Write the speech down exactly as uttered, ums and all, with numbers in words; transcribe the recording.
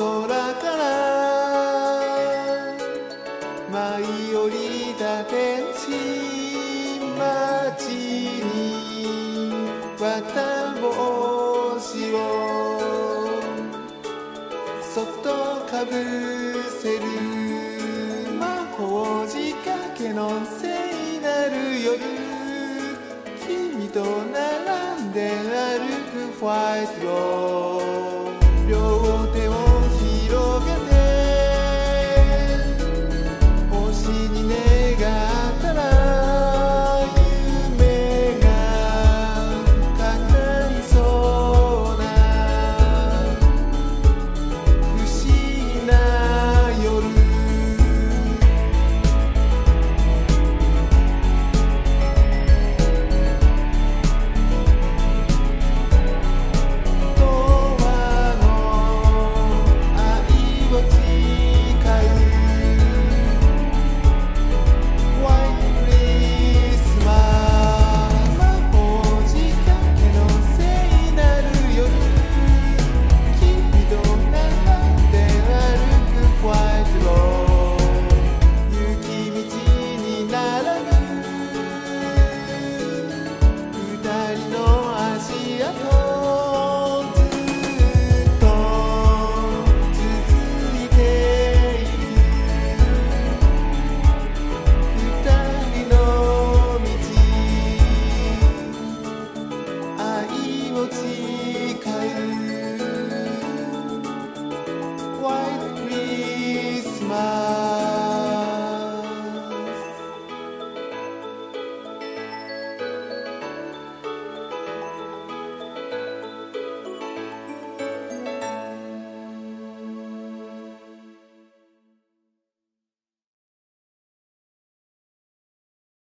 空から舞い降りた天使町に綿帽子をそっとかぶせる魔法仕掛けの聖なる夜、君と並んで歩くホワイトロード